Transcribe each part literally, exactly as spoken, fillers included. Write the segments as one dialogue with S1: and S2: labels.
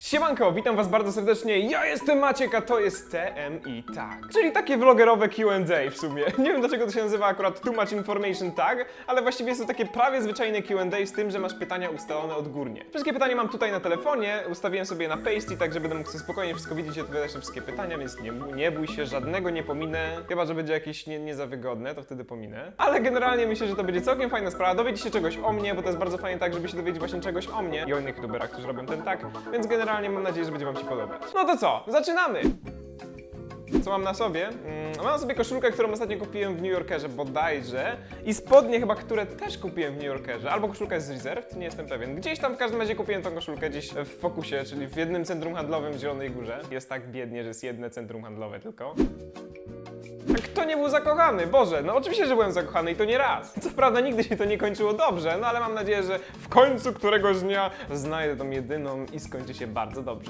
S1: Siemanko, witam was bardzo serdecznie, ja jestem Maciek, a to jest T M I Tag, czyli takie vlogerowe Q and A w sumie. Nie wiem dlaczego to się nazywa akurat Too Much Information Tag, ale właściwie jest to takie prawie zwyczajne Q and A z tym, że masz pytania ustalone odgórnie. Wszystkie pytania mam tutaj na telefonie, ustawiłem sobie na Pasty, tak że będę mógł sobie spokojnie wszystko widzieć i odpowiadać na wszystkie pytania, więc nie, nie bój się, żadnego nie pominę, chyba że będzie jakieś nie, nie za wygodne, to wtedy pominę. Ale generalnie myślę, że to będzie całkiem fajna sprawa, dowiedzieć się czegoś o mnie, bo to jest bardzo fajnie tak, żeby się dowiedzieć właśnie czegoś o mnie i o innych youtuberach, którzy robią ten tag, więc generalnie mam nadzieję, że będzie wam się podobać. No to co? Zaczynamy! Co mam na sobie? Mm, mam na sobie koszulkę, którą ostatnio kupiłem w New Yorkerze bodajże i spodnie chyba, które też kupiłem w New Yorkerze, albo koszulka jest z Reserved, nie jestem pewien. Gdzieś tam w każdym razie kupiłem tą koszulkę gdzieś w Focusie, czyli w jednym centrum handlowym w Zielonej Górze. Jest tak biednie, że jest jedno centrum handlowe tylko. A kto nie był zakochany? Boże, no oczywiście, że byłem zakochany i to nie raz. Co prawda nigdy się to nie kończyło dobrze, no ale mam nadzieję, że w końcu któregoś dnia znajdę tą jedyną i skończy się bardzo dobrze.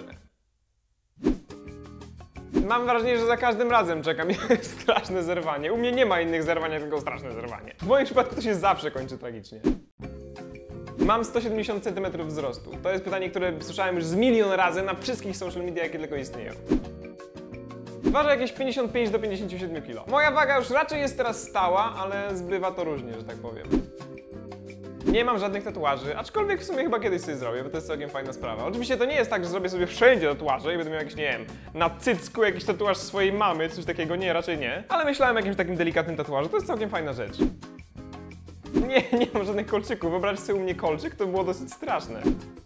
S1: Mam wrażenie, że za każdym razem czeka mnie straszne zerwanie. U mnie nie ma innych zerwania, tylko straszne zerwanie. W moim przypadku to się zawsze kończy tragicznie. Mam sto siedemdziesiąt centymetrów wzrostu. To jest pytanie, które słyszałem już z milion razy na wszystkich social media, jakie tylko istnieją. Ważę jakieś pięćdziesiąt pięć do pięćdziesięciu siedmiu kilo. Moja waga już raczej jest teraz stała, ale zbywa to różnie, że tak powiem. Nie mam żadnych tatuaży, aczkolwiek w sumie chyba kiedyś sobie zrobię, bo to jest całkiem fajna sprawa. Oczywiście to nie jest tak, że zrobię sobie wszędzie tatuaże i będę miał jakiś, nie wiem, na cycku jakiś tatuaż swojej mamy, coś takiego, nie, raczej nie. Ale myślałem o jakimś takim delikatnym tatuażu, to jest całkiem fajna rzecz. Nie, nie mam żadnych kolczyków, wyobraź sobie u mnie kolczyk, to było dosyć straszne.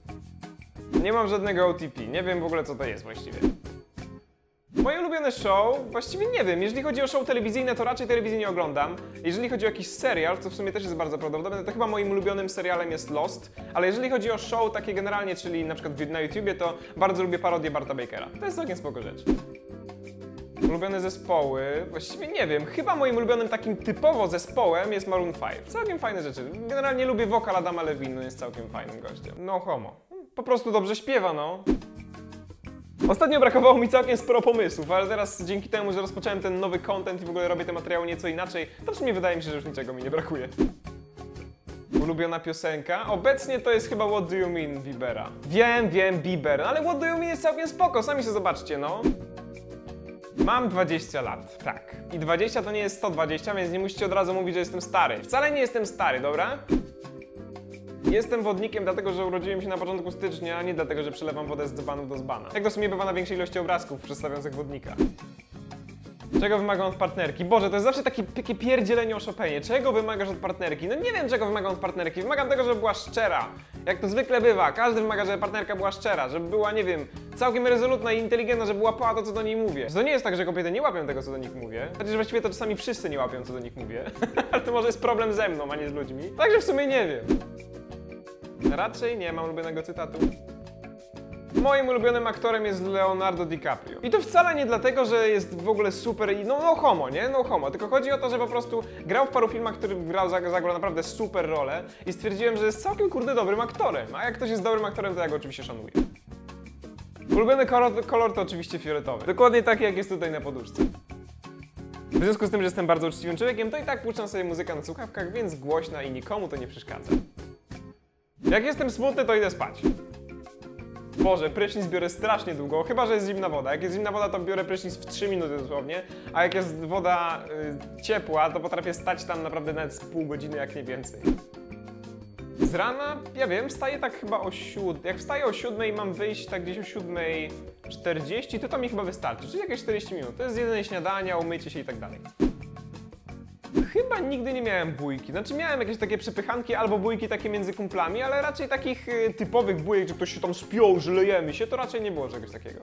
S1: Nie mam żadnego O T P, nie wiem w ogóle co to jest właściwie. Moje ulubione show? Właściwie nie wiem. Jeżeli chodzi o show telewizyjne, to raczej telewizji nie oglądam. Jeżeli chodzi o jakiś serial, co w sumie też jest bardzo prawdopodobne, to chyba moim ulubionym serialem jest Lost. Ale jeżeli chodzi o show takie generalnie, czyli na przykład na YouTubie, to bardzo lubię parodię Barta Bakera. To jest całkiem spoko rzecz. Ulubione zespoły? Właściwie nie wiem. Chyba moim ulubionym takim typowo zespołem jest Maroon pięć. Całkiem fajne rzeczy. Generalnie lubię wokal Adama Levine, jest całkiem fajnym gościem. No homo. Po prostu dobrze śpiewa, no. Ostatnio brakowało mi całkiem sporo pomysłów, ale teraz dzięki temu, że rozpocząłem ten nowy content i w ogóle robię te materiały nieco inaczej, to w sumie wydaje mi się, że już niczego mi nie brakuje. Ulubiona piosenka? Obecnie to jest chyba What Do You Mean Biebera. Wiem, wiem, Bieber, ale What Do You Mean jest całkiem spoko, sami się zobaczcie, no. Mam dwadzieścia lat, tak. I dwadzieścia to nie jest sto dwadzieścia, więc nie musicie od razu mówić, że jestem stary. Wcale nie jestem stary, dobra? Jestem wodnikiem dlatego, że urodziłem się na początku stycznia, a nie dlatego, że przelewam wodę z dzbanów do dzbana. Jak to w sumie bywa na większej ilości obrazków przedstawiających wodnika. Czego wymagam od partnerki? Boże, to jest zawsze takie, takie pierdzielenie o Chopinie. Czego wymagasz od partnerki? No nie wiem, czego wymagam od partnerki. Wymagam tego, żeby była szczera. Jak to zwykle bywa. Każdy wymaga, żeby partnerka była szczera, żeby była, nie wiem, całkiem rezolutna i inteligentna, żeby łapała to, co do niej mówię. To nie jest tak, że kobiety nie łapią tego, co do nich mówię. Znaczy, że właściwie to czasami wszyscy nie łapią, co do nich mówię. Ale to może jest problem ze mną, a nie z ludźmi. Także w sumie nie wiem. Raczej nie mam ulubionego cytatu. Moim ulubionym aktorem jest Leonardo DiCaprio. I to wcale nie dlatego, że jest w ogóle super i no, no homo, nie? No homo. Tylko chodzi o to, że po prostu grał w paru filmach, który grał, zagrał naprawdę super rolę i stwierdziłem, że jest całkiem kurde dobrym aktorem. A jak ktoś jest dobrym aktorem, to ja go oczywiście szanuję. Ulubiony kolor, kolor to oczywiście fioletowy. Dokładnie taki, jak jest tutaj na poduszce. W związku z tym, że jestem bardzo uczciwym człowiekiem, to i tak puszczam sobie muzykę na słuchawkach, więc głośna i nikomu to nie przeszkadza. Jak jestem smutny, to idę spać. Boże, prysznic biorę strasznie długo, chyba że jest zimna woda. Jak jest zimna woda, to biorę prysznic w trzy minuty dosłownie, a jak jest woda y, ciepła, to potrafię stać tam naprawdę nawet z pół godziny, jak nie więcej. Z rana, ja wiem, wstaję tak chyba o siódmej. Jak wstaję o siódmej i mam wyjść tak gdzieś o siódmej czterdzieści, to to mi chyba wystarczy, czyli jakieś czterdzieści minut. To jest jedzenie śniadania, umycie się i tak dalej. Chyba nigdy nie miałem bójki. Znaczy miałem jakieś takie przepychanki albo bójki takie między kumplami, ale raczej takich y, typowych bójek, że ktoś się tam spiął, że lejemy się, to raczej nie było czegoś takiego.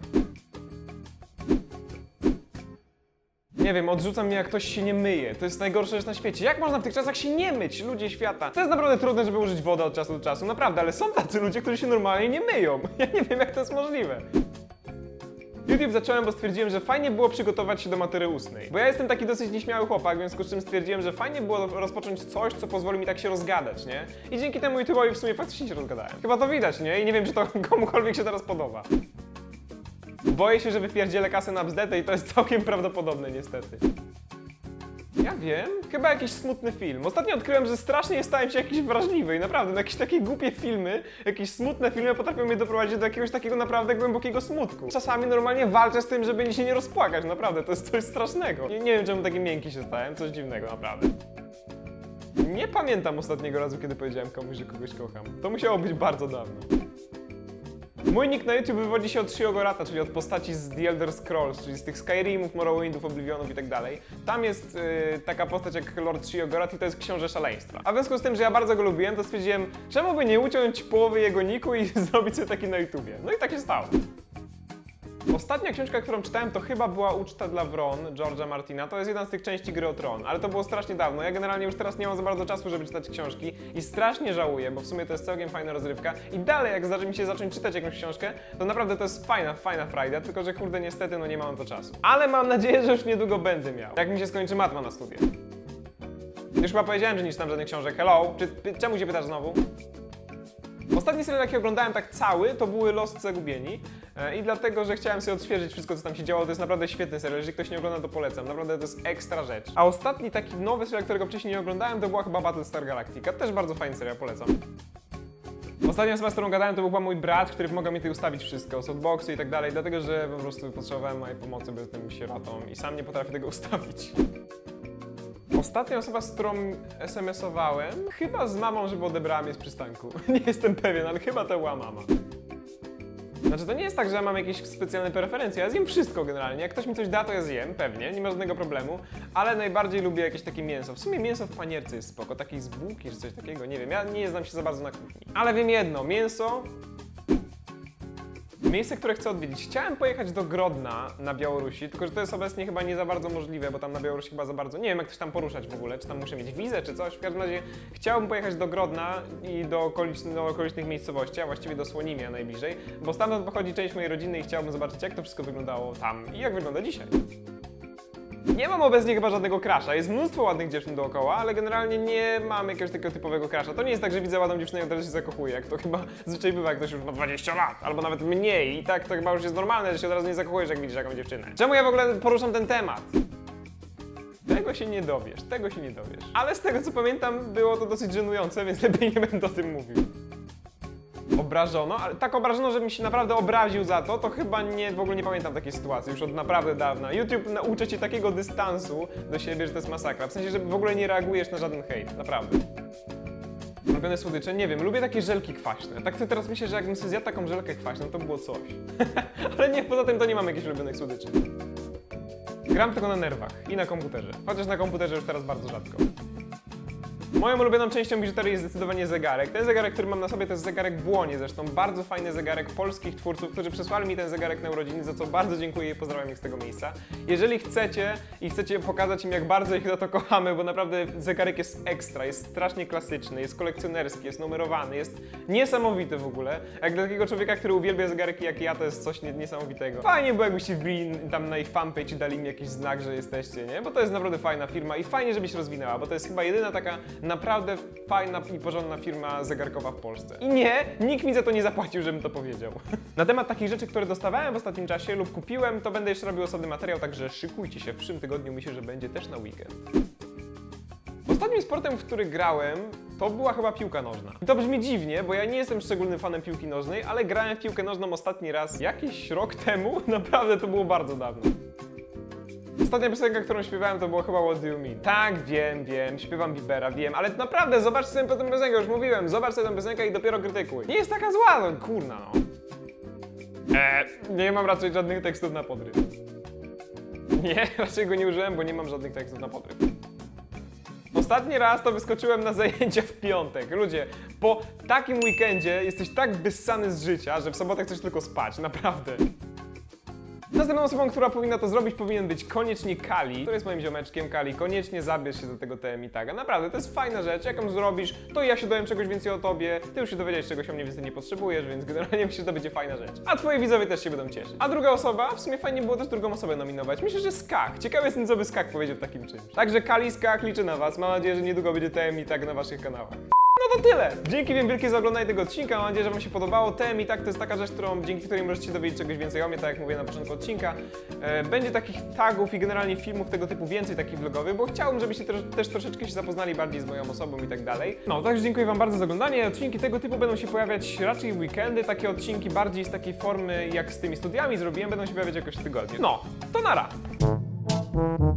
S1: Nie wiem, odrzuca mnie, jak ktoś się nie myje. To jest najgorsza rzecz na świecie. Jak można w tych czasach się nie myć, ludzie świata? To jest naprawdę trudne, żeby użyć wody od czasu do czasu, naprawdę, ale są tacy ludzie, którzy się normalnie nie myją. Ja nie wiem, jak to jest możliwe. YouTube zacząłem, bo stwierdziłem, że fajnie było przygotować się do matury ustnej. Bo ja jestem taki dosyć nieśmiały chłopak, w związku z czym stwierdziłem, że fajnie było rozpocząć coś, co pozwoli mi tak się rozgadać, nie? I dzięki temu YouTube'owi w sumie faktycznie się rozgadałem. Chyba to widać, nie? I nie wiem, czy to komukolwiek się teraz podoba. Boję się, że wypierdzielę kasę na bzdetę i to jest całkiem prawdopodobne niestety. Ja wiem, Chyba jakiś smutny film. Ostatnio odkryłem, że strasznie stałem się jakiś wrażliwy i naprawdę na jakieś takie głupie filmy, jakieś smutne filmy potrafią mnie doprowadzić do jakiegoś takiego naprawdę głębokiego smutku. Czasami normalnie walczę z tym, żeby się nie rozpłakać, naprawdę, to jest coś strasznego. Nie, nie wiem, czemu taki miękki się stałem, coś dziwnego, naprawdę. Nie pamiętam ostatniego razu, kiedy powiedziałem komuś, że kogoś kocham. To musiało być bardzo dawno. Mój nick na YouTube wywodzi się od Shiogorata, czyli od postaci z The Elder Scrolls, czyli z tych Skyrimów, Morrowindów, Oblivionów i tak dalej. Tam jest yy, taka postać jak Lord Shiogorat i to jest książę szaleństwa. A w związku z tym, że ja bardzo go lubiłem, to stwierdziłem, czemu by nie uciąć połowy jego nicku i zrobić sobie taki na YouTubie. No i tak się stało. Ostatnia książka, którą czytałem, to chyba była Uczta dla Wron George'a Martina. To jest jedna z tych części Gry o Tron, ale to było strasznie dawno. Ja generalnie już teraz nie mam za bardzo czasu, żeby czytać książki i strasznie żałuję, bo w sumie to jest całkiem fajna rozrywka. I dalej, jak zdarzy mi się zacząć czytać jakąś książkę, to naprawdę to jest fajna, fajna frajda, tylko że kurde niestety no nie mam na to czasu. Ale mam nadzieję, że już niedługo będę miał, jak mi się skończy matma na studiach. Już chyba powiedziałem, że nie czytam żadnych książek. Hello? Czy, czemu się pytasz znowu? Ostatni serial, jaki oglądałem tak cały, to były Lost Zagubieni i dlatego, że chciałem sobie odświeżyć wszystko, co tam się działo. To jest naprawdę świetny serial, jeżeli ktoś nie ogląda, to polecam. Naprawdę to jest ekstra rzecz. A ostatni taki nowy serial, którego wcześniej nie oglądałem, to była chyba Battlestar Galactica. Też bardzo fajny serial, polecam. Ostatnia osoba, z którą gadałem, to był chyba mój brat, który pomagał mi tutaj ustawić wszystko, softboxy i tak dalej, dlatego, że po prostu potrzebowałem mojej pomocy, bo jestem sierotą i sam nie potrafię tego ustawić. Ostatnia osoba, z którą es em esowałem, chyba z mamą, żeby odebrała mnie z przystanku. Nie jestem pewien, ale chyba to była mama. Znaczy, to nie jest tak, że ja mam jakieś specjalne preferencje, ja zjem wszystko generalnie. Jak ktoś mi coś da, to ja zjem, pewnie, nie ma żadnego problemu, ale najbardziej lubię jakieś takie mięso. W sumie mięso w panierce jest spoko, takiej z bułki czy coś takiego, nie wiem, ja nie znam się za bardzo na kuchni. Ale wiem jedno, mięso... Miejsce, które chcę odwiedzić. Chciałem pojechać do Grodna na Białorusi, tylko że to jest obecnie chyba nie za bardzo możliwe, bo tam na Białorusi chyba za bardzo... Nie wiem, jak ktoś tam poruszać w ogóle, czy tam muszę mieć wizę, czy coś. W każdym razie chciałbym pojechać do Grodna i do, okolic, do okolicznych miejscowości, a właściwie do Słonimia najbliżej, bo stamtąd pochodzi część mojej rodziny i chciałbym zobaczyć, jak to wszystko wyglądało tam i jak wygląda dzisiaj. Nie mam obecnie chyba żadnego crusha, jest mnóstwo ładnych dziewczyn dookoła, ale generalnie nie mam jakiegoś takiego typowego crusha. To nie jest tak, że widzę ładną dziewczynę i od razu się zakochuję, jak to chyba zwyczaj bywa, jak ktoś już ma dwadzieścia lat, albo nawet mniej i tak to chyba już jest normalne, że się od razu nie zakochujesz, jak widzisz jakąś dziewczynę. Czemu ja w ogóle poruszam ten temat? Tego się nie dowiesz, tego się nie dowiesz. Ale z tego co pamiętam, było to dosyć żenujące, więc lepiej nie będę o tym mówił. Obrażono, ale tak obrażono, żebym się naprawdę obraził za to, to chyba nie, w ogóle nie pamiętam takiej sytuacji, już od naprawdę dawna. YouTube nauczy cię takiego dystansu do siebie, że to jest masakra. W sensie, że w ogóle nie reagujesz na żaden hejt, naprawdę. Ulubione słodycze? Nie wiem, lubię takie żelki kwaśne. Tak to teraz myślę, że jakbym sobie zjadł taką żelkę kwaśną, to było coś. Ale nie, poza tym to nie mam jakichś ulubionych słodyczy. Gram tylko na nerwach i na komputerze, chociaż na komputerze już teraz bardzo rzadko. Moją ulubioną częścią biżuterii jest zdecydowanie zegarek. Ten zegarek, który mam na sobie, to jest zegarek Błonie, zresztą bardzo fajny zegarek polskich twórców, którzy przysłali mi ten zegarek na urodziny, za co bardzo dziękuję i pozdrawiam ich z tego miejsca. Jeżeli chcecie i chcecie pokazać im, jak bardzo ich za to kochamy, bo naprawdę zegarek jest ekstra, jest strasznie klasyczny, jest kolekcjonerski, jest numerowany, jest niesamowity w ogóle. Jak dla takiego człowieka, który uwielbia zegarki jak ja, to jest coś niesamowitego. Fajnie było, jakbyście wbili tam na ich fanpage i dali mi jakiś znak, że jesteście, nie? Bo to jest naprawdę fajna firma i fajnie, żeby się rozwinęła, bo to jest chyba jedyna taka naprawdę fajna i porządna firma zegarkowa w Polsce. I nie, nikt mi za to nie zapłacił, żebym to powiedział. Na temat takich rzeczy, które dostawałem w ostatnim czasie lub kupiłem, to będę jeszcze robił osobny materiał, także szykujcie się. W przyszłym tygodniu myślę, że będzie też na weekend. Ostatnim sportem, w który grałem, to była chyba piłka nożna. I to brzmi dziwnie, bo ja nie jestem szczególnym fanem piłki nożnej, ale grałem w piłkę nożną ostatni raz jakiś rok temu. Naprawdę to było bardzo dawno. Ostatnia piosenka, którą śpiewałem, to było chyba What Do You Mean. Tak, wiem, wiem, śpiewam Biebera, wiem, ale naprawdę zobacz sobie tę piosenkę, już mówiłem, zobacz sobie tę piosenkę i dopiero krytykuj. Nie jest taka zła, no kurna no. Eee, nie mam raczej żadnych tekstów na podryw. Nie, raczej go nie użyłem, bo nie mam żadnych tekstów na podryw. Ostatni raz to wyskoczyłem na zajęcia w piątek. Ludzie, po takim weekendzie jesteś tak wyssany z życia, że w sobotę chcesz tylko spać, naprawdę. Następną osobą, która powinna to zrobić, powinien być koniecznie Kali, który jest moim ziomeczkiem. Kali, koniecznie zabierz się do tego T M i taga. Naprawdę, to jest fajna rzecz. Jak ją zrobisz, to ja się dowiem czegoś więcej o tobie, ty już się dowiedziałeś, czegoś o mnie więcej nie potrzebujesz, więc generalnie myślę, że to będzie fajna rzecz. A twoi widzowie też się będą cieszyć. A druga osoba, w sumie fajnie było też drugą osobę nominować. Myślę, że Skak. Ciekawy jestem, co by Skak powiedział w takim czymś. Także Kali, Skak, liczę na was. Mam nadzieję, że niedługo będzie T M i tag na waszych kanałach. no to tyle. Dzięki wam wielkie za oglądanie tego odcinka. Mam nadzieję, że wam się podobało. Tem i tak to jest taka rzecz, którą, dzięki której możecie się dowiedzieć czegoś więcej o mnie, tak jak mówię na początku odcinka. E, będzie takich tagów i generalnie filmów tego typu więcej takich vlogowych, bo chciałbym, żebyście też, też troszeczkę się zapoznali bardziej z moją osobą i tak dalej. No, także dziękuję wam bardzo za oglądanie. Odcinki tego typu będą się pojawiać raczej w weekendy. Takie odcinki bardziej z takiej formy, jak z tymi studiami zrobiłem, będą się pojawiać jakoś w tygodniu. No, to nara!